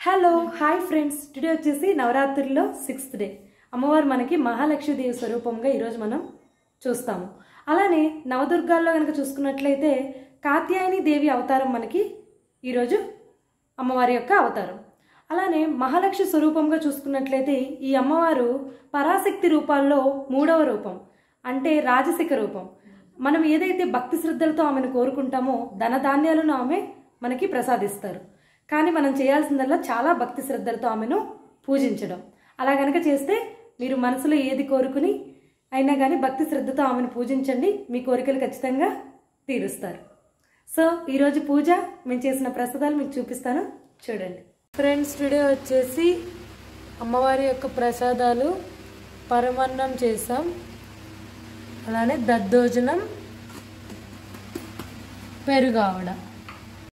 Hello hi friends, today వచ్చేసి నవరాత్రిలో 6th day అమ్మవారు మనకి మహాలక్ష్మీదేవి స్వరూపంగా ఈరోజు మనం చూస్తాము. అలానే నవదుర్గాల్లో కనుక చూసుకున్నట్లయితే కాత్యాయని దేవి అవతారం మనకి ఈరోజు అమ్మవారి యొక్క అవతారం. అలానే మహాలక్ష్మి స్వరూపంగా చూసుకున్నట్లయితే ఈ అమ్మవారు పరాశక్తి రూపాల్లో 3వ రూపం, అంటే రాజసిక రూపం. మనం ఏదైతే భక్తి శ్రద్ధలతో ఆమెను కోరుకుంటామో ధనధాన్యాలను ఆమె మనకి ప్రసాదిస్తారు. కానీ మనం చేయాల్సిందల్లా చాలా భక్తి శ్రద్ధలతో ఆమెను పూజించడం. అలా గనక చేస్తే మీరు మనసులో ఏది కోరుకుని అయినా కానీ భక్తి శ్రద్ధతో ఆమెను పూజించండి, మీ కోరికలు ఖచ్చితంగా తీరుస్తారు. సో ఈరోజు పూజ మేము చేసిన ప్రసాదాలు మీకు చూపిస్తాను, చూడండి ఫ్రెండ్స్. టుడే వచ్చేసి అమ్మవారి యొక్క ప్రసాదాలు పరమాన్నం చేసాం, అలానే దద్దోజనం, పెరుగావడ.